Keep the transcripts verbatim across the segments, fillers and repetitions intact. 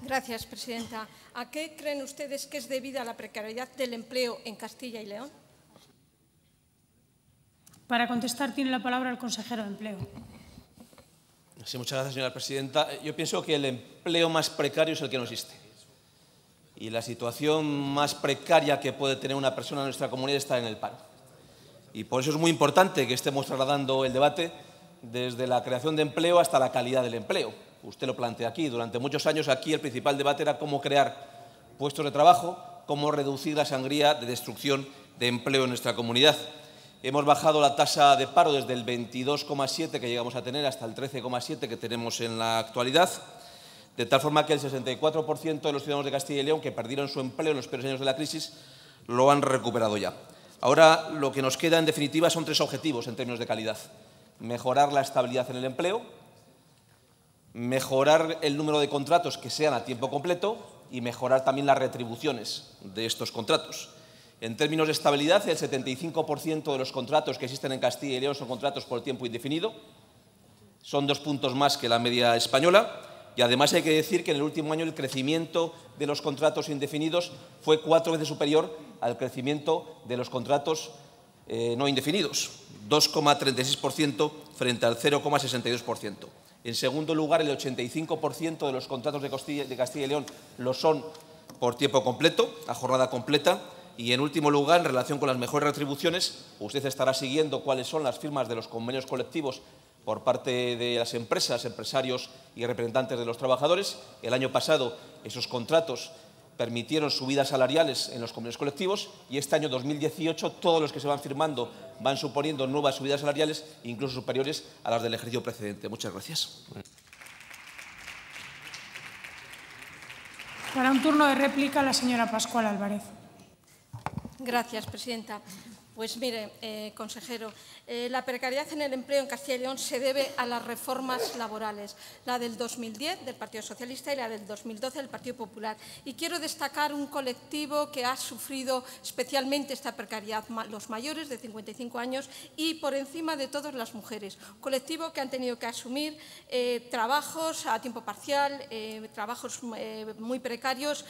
Gracias, presidenta. ¿A qué creen ustedes que es debida la precariedad del empleo en Castilla y León? Para contestar tiene la palabra el consejero de Empleo. Sí, muchas gracias, señora presidenta. Yo pienso que el empleo más precario es el que no existe. Y la situación más precaria que puede tener una persona en nuestra comunidad está en el paro. Y por eso es muy importante que estemos trasladando el debate desde la creación de empleo hasta la calidad del empleo. Usted lo plantea aquí. Durante muchos años aquí el principal debate era cómo crear puestos de trabajo, cómo reducir la sangría de destrucción de empleo en nuestra comunidad. Hemos bajado la tasa de paro desde el veintidós coma siete que llegamos a tener hasta el trece coma siete que tenemos en la actualidad, de tal forma que el sesenta y cuatro por ciento de los ciudadanos de Castilla y León que perdieron su empleo en los peores años de la crisis lo han recuperado ya. Ahora lo que nos queda en definitiva son tres objetivos en términos de calidad. Mejorar la estabilidad en el empleo, mejorar el número de contratos que sean a tiempo completo y mejorar también las retribuciones de estos contratos. En términos de estabilidad, el setenta y cinco por ciento de los contratos que existen en Castilla y León son contratos por tiempo indefinido. Son dos puntos más que la media española. Y además hay que decir que en el último año el crecimiento de los contratos indefinidos fue cuatro veces superior al crecimiento de los contratos eh, no indefinidos, dos coma treinta y seis por ciento frente al cero coma sesenta y dos por ciento. En segundo lugar, el ochenta y cinco por ciento de los contratos de Castilla, de Castilla y León lo son por tiempo completo, a jornada completa. Y, en último lugar, en relación con las mejores retribuciones, usted estará siguiendo cuáles son las firmas de los convenios colectivos por parte de las empresas, empresarios y representantes de los trabajadores. El año pasado esos contratos permitieron subidas salariales en los convenios colectivos y este año dos mil dieciocho todos los que se van firmando van suponiendo nuevas subidas salariales, incluso superiores a las del ejercicio precedente. Muchas gracias. Para un turno de réplica, la señora Pascual Álvarez. Gracias, presidenta. Pues mire, eh, consejero, eh, la precariedad en el empleo en Castilla y León se debe a las reformas laborales, la del dos mil diez del Partido Socialista y la del dos mil doce del Partido Popular. Y quiero destacar un colectivo que ha sufrido especialmente esta precariedad, los mayores de cincuenta y cinco años y por encima de todas las mujeres. Un colectivo que han tenido que asumir eh, trabajos a tiempo parcial, eh, trabajos eh, muy precarios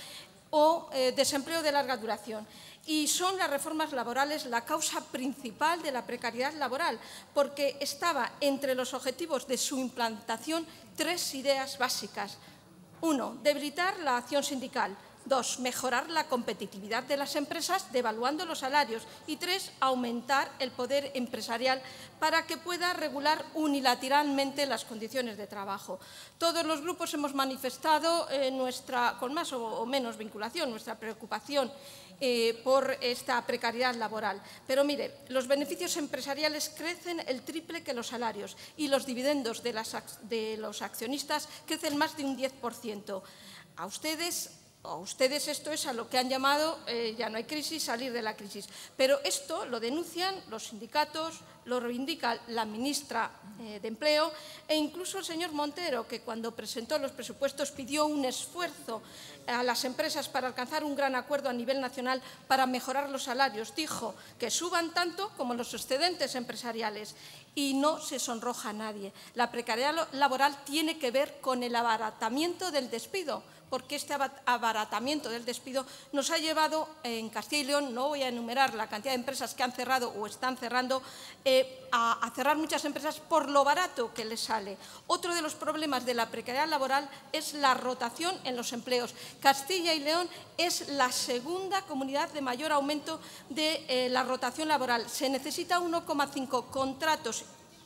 o eh, desempleo de larga duración. Y son las reformas laborales la causa principal de la precariedad laboral, porque estaba entre los objetivos de su implantación tres ideas básicas. Uno, debilitar la acción sindical. Dos, mejorar la competitividad de las empresas devaluando los salarios. Y tres, aumentar el poder empresarial para que pueda regular unilateralmente las condiciones de trabajo. Todos los grupos hemos manifestado eh, nuestra, con más o, o menos vinculación, nuestra preocupación Eh, por esta precariedad laboral. Pero mire, los beneficios empresariales crecen el triple que los salarios y los dividendos de, las, de los accionistas crecen más de un diez por ciento. A ustedes... A ustedes esto es a lo que han llamado, eh, ya no hay crisis, salir de la crisis. Pero esto lo denuncian los sindicatos, lo reivindica la ministra eh, de Empleo e incluso el señor Montero, que cuando presentó los presupuestos pidió un esfuerzo a las empresas para alcanzar un gran acuerdo a nivel nacional para mejorar los salarios. Dijo que suban tanto como los excedentes empresariales y no se sonroja a nadie. La precariedad laboral tiene que ver con el abaratamiento del despido, porque este abaratamiento del despido nos ha llevado en Castilla y León, no voy a enumerar la cantidad de empresas que han cerrado o están cerrando, eh, a, a cerrar muchas empresas por lo barato que les sale. Otro de los problemas de la precariedad laboral es la rotación en los empleos. Castilla y León es la segunda comunidad de mayor aumento de eh, la rotación laboral. Se necesita uno coma cinco contratos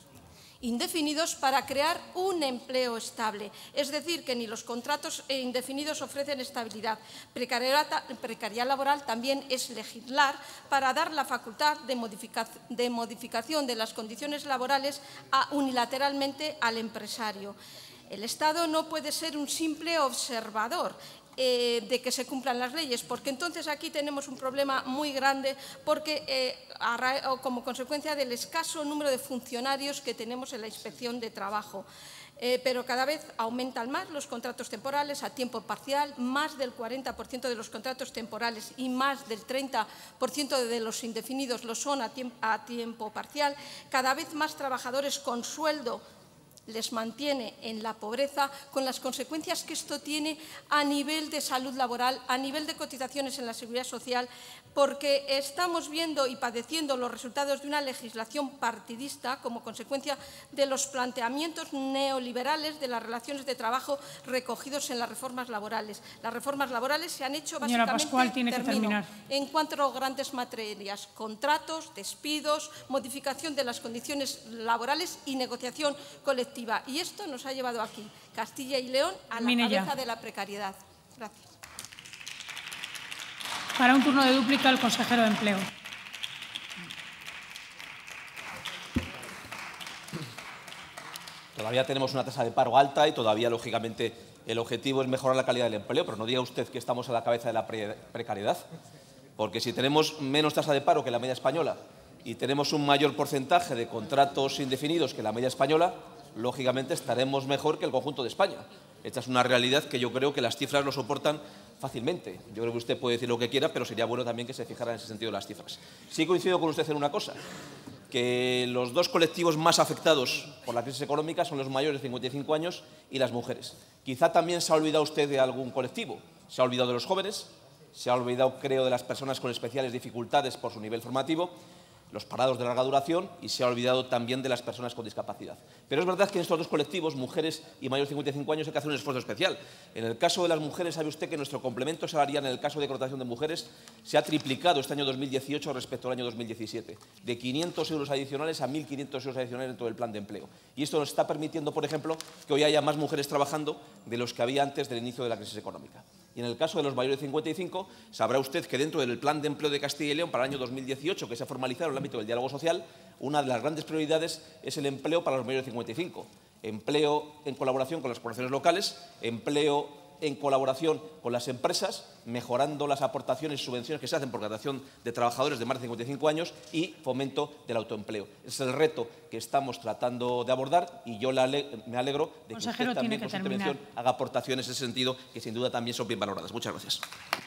indefinidos para crear un empleo estable. Es decir, que ni los contratos indefinidos ofrecen estabilidad. Precariedad, precariedad laboral también es legislar para dar la facultad de, modifica, de modificación de las condiciones laborales a, unilateralmente al empresario. El Estado no puede ser un simple observador Eh, de que se cumplan las leyes, porque entonces aquí tenemos un problema muy grande porque eh, a, o como consecuencia del escaso número de funcionarios que tenemos en la Inspección de Trabajo. Eh, pero cada vez aumentan más los contratos temporales a tiempo parcial, más del cuarenta por ciento de los contratos temporales y más del treinta por ciento de los indefinidos lo son a tiempo, a tiempo parcial. Cada vez más trabajadores con sueldo les mantiene en la pobreza, con las consecuencias que esto tiene a nivel de salud laboral, a nivel de cotizaciones en la Seguridad Social, porque estamos viendo y padeciendo los resultados de una legislación partidista como consecuencia de los planteamientos neoliberales de las relaciones de trabajo recogidos en las reformas laborales. Las reformas laborales se han hecho Señora básicamente Pascual, tiene que termino, terminar. en cuatro grandes materias: contratos, despidos, modificación de las condiciones laborales y negociación colectiva. Y esto nos ha llevado aquí, Castilla y León, a la Termine cabeza ya. de la precariedad. Gracias. Para un turno de dúplica, el consejero de Empleo. Todavía tenemos una tasa de paro alta y todavía, lógicamente, el objetivo es mejorar la calidad del empleo, pero no diga usted que estamos a la cabeza de la pre precariedad, porque si tenemos menos tasa de paro que la media española y tenemos un mayor porcentaje de contratos indefinidos que la media española, lógicamente estaremos mejor que el conjunto de España. Esta es una realidad que yo creo que las cifras lo soportan fácilmente. Yo creo que usted puede decir lo que quiera, pero sería bueno también que se fijara en ese sentido las cifras. Sí coincido con usted en una cosa, que los dos colectivos más afectados por la crisis económica son los mayores de cincuenta y cinco años y las mujeres. Quizá también se ha olvidado usted de algún colectivo. Se ha olvidado de los jóvenes, se ha olvidado, creo, de las personas con especiales dificultades por su nivel formativo, los parados de larga duración, y se ha olvidado también de las personas con discapacidad. Pero es verdad que en estos dos colectivos, mujeres y mayores de cincuenta y cinco años, hay que hacer un esfuerzo especial. En el caso de las mujeres, sabe usted que nuestro complemento salarial en el caso de contratación de mujeres se ha triplicado este año dos mil dieciocho respecto al año dos mil diecisiete, de quinientos euros adicionales a mil quinientos euros adicionales en todo el plan de empleo. Y esto nos está permitiendo, por ejemplo, que hoy haya más mujeres trabajando de los que había antes del inicio de la crisis económica. Y en el caso de los mayores de cincuenta y cinco, sabrá usted que dentro del plan de empleo de Castilla y León para el año dos mil dieciocho, que se ha formalizado en el ámbito del diálogo social, una de las grandes prioridades es el empleo para los mayores de cincuenta y cinco. Empleo en colaboración con las corporaciones locales, empleo en colaboración con las empresas, mejorando las aportaciones y subvenciones que se hacen por contratación de trabajadores de más de cincuenta y cinco años y fomento del autoempleo. Ese es el reto que estamos tratando de abordar y yo me alegro de que Consejero, usted también tiene que con su terminar. intervención haga aportaciones en ese sentido que sin duda también son bien valoradas. Muchas gracias.